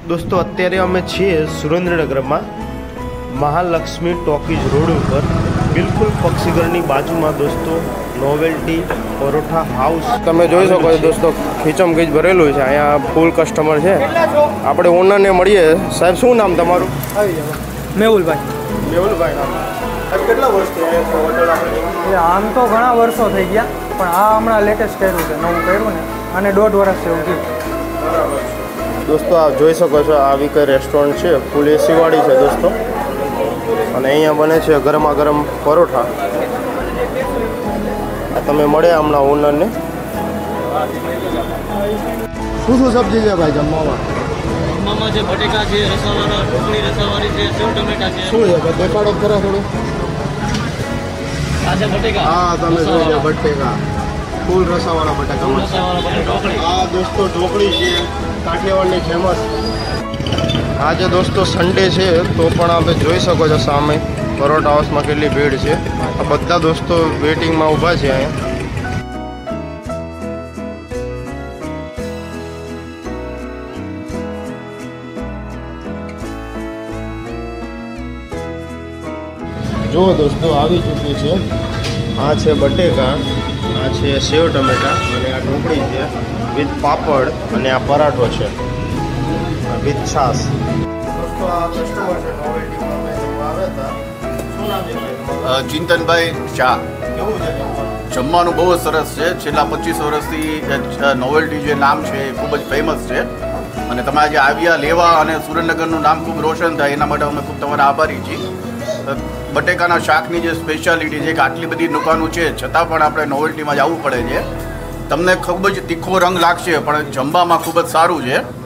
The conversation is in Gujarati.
दोस्तों अत्यारे अमे छीए सुरेन्द्रनगर में महालक्ष्मी टॉकीज रोड पर बिल्कुल पक्षीगढ़नी बाजू में दोस्तों नोवेल्टी परोठा हाउस तमे जोई शको छो दोस्तों खीचम खीच भरेलू है। अहींया फूल कस्टमर है। आपणे ओनर ने मळीए। साहेब शुं नाम तमारुं? मेहुलभाई नाम। કેટલા વર્ષથી આ હોટલ આપણે? આમ તો ઘણા વર્ષો થઈ ગયા પણ આ હમણાં લેટેસ્ટ કર્યું છે, નવું કર્યું ને અને 1.5 વર્ષ થયું છે। બરાબર છે। दोस्तों आप જોઈ શકો છો આવી કઈ રેસ્ટોરન્ટ છે, ફૂલ એસી વાળી છે दोस्तों। અને અહીંયા બને છે ગરમા ગરમ પરોઠા। આ તમે મળ્યા હમણાં ઓનરને। શું શું સબ્જી છે ભાઈ જમવામાં? જમવામાં છે બટેકા છે, રસાવાળા, ઢોકળી રસાવાળી છે, સેવ ટમેટા છે। શું છે દેખાડો ખરા થોડું? આ છે બટેકા। હા તમે જોઈ બટેકા, ફૂલ રસાવાળા બટેકા। રસાવાળા ઢોકળી। આ દોસ્તો ઢોકળી છે કાઠિયાવાડની ફેમસ। આજે दोस्तों संडे है तो पण आप જોઈ શકો છો સામે પરોઠા હાઉસમાં કેટલી ભીડ છે। આ બધા દોસ્તો વેઇટિંગમાં ઊભા છે અહીંયા। જો દોસ્તો આવી ચૂકી છે। આ છે બટેકા, આ છે સેવ ટમેટા અને આ ઢોકળી છે વિથ પાપડ અને આ પરાઠો છે વિથ છાશ। दोस्तों आ कस्टमर છે નોવેલ્ટીમાં મેં આવ્યા હતા। શું નામ છે ભાઈ? ચિંતનભાઈ શાહ। કેવું છે જમવાનું બહુ જ સરસ છે। છેલ્લા 25 વર્ષથી નોવેલ્ટી જે નામ છે એ ખૂબ જ ફેમસ છે અને તમે આજે આવ્યા લેવા અને સુરેન્દ્રનગરનું નામ ખૂબ રોશન થાય એના માટે અમે ખૂબ તમારા આભારી છીએ। બટેકાના શાકની જે સ્પેશિયાલિટી છે કે આટલી બધી દુકાનો છે છતાં પણ આપણે નોવેલ્ટીમાં જ આવવું પડે છે। તમને ખૂબ જ તીખો રંગ લાગશે પણ જમવામાં ખૂબ જ સારું છે।